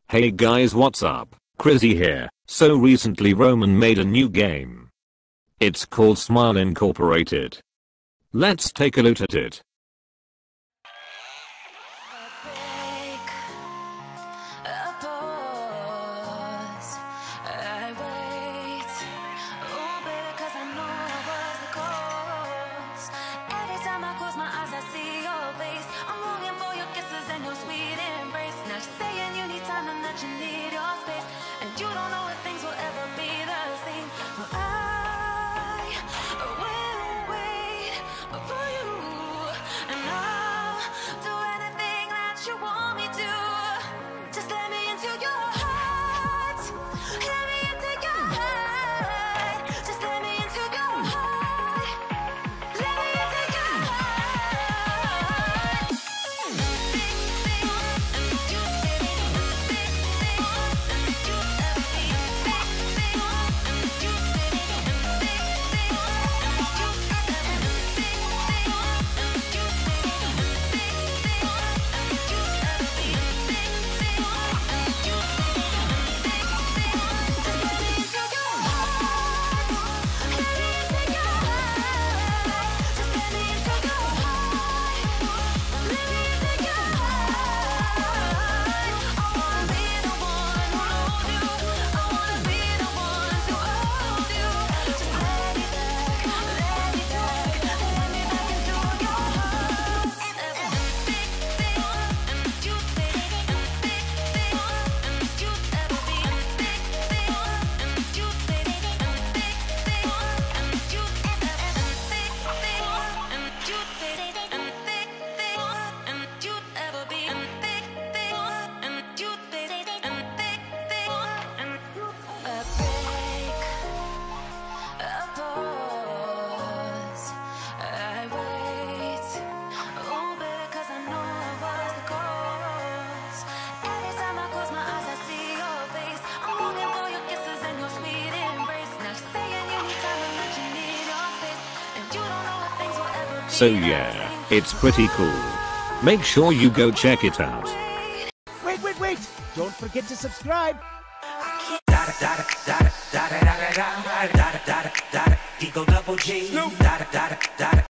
Hey guys, what's up? Crizzy here. So recently Roman made a new game. It's called Smile Incorporated. Let's take a look at it. So yeah, it's pretty cool. Make sure you go check it out. Wait! Don't forget to subscribe. Eagle double G.